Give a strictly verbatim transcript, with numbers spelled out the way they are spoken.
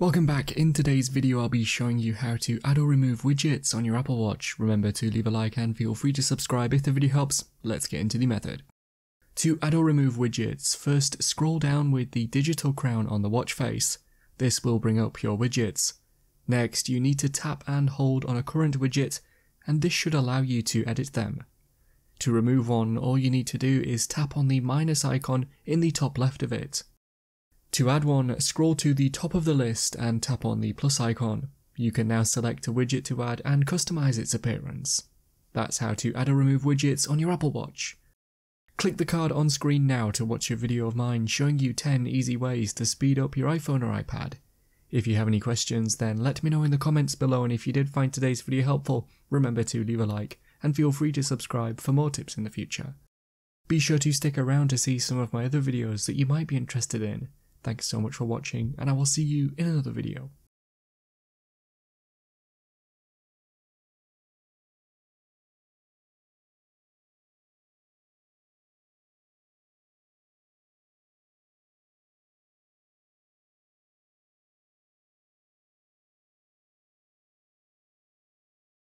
Welcome back. In today's video I'll be showing you how to add or remove widgets on your Apple Watch. Remember to leave a like and feel free to subscribe if the video helps. Let's get into the method. To add or remove widgets, first scroll down with the digital crown on the watch face. This will bring up your widgets. Next, you need to tap and hold on a current widget, and this should allow you to edit them. To remove one, all you need to do is tap on the minus icon in the top left of it. To add one, scroll to the top of the list and tap on the plus icon. You can now select a widget to add and customize its appearance. That's how to add or remove widgets on your Apple Watch. Click the card on screen now to watch a video of mine showing you ten easy ways to speed up your iPhone or iPad. If you have any questions, then let me know in the comments below, and if you did find today's video helpful, remember to leave a like and feel free to subscribe for more tips in the future. Be sure to stick around to see some of my other videos that you might be interested in. Thanks so much for watching, and I will see you in another video.